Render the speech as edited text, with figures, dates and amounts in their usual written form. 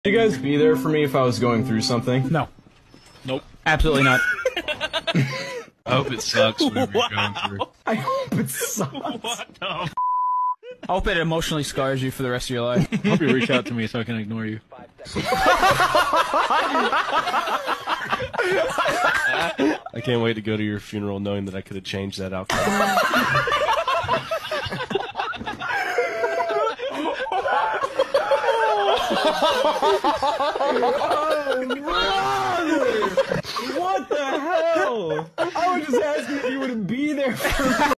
Would you guys be there for me if I was going through something? No. Nope. Absolutely not. I hope it sucks whatever you're going through. I hope it sucks. What the I hope it emotionally scars you for the rest of your life. I hope you reach out to me so I can ignore you. I can't wait to go to your funeral knowing that I could have changed that outcome. What the hell? I was just asking if you would be there for me.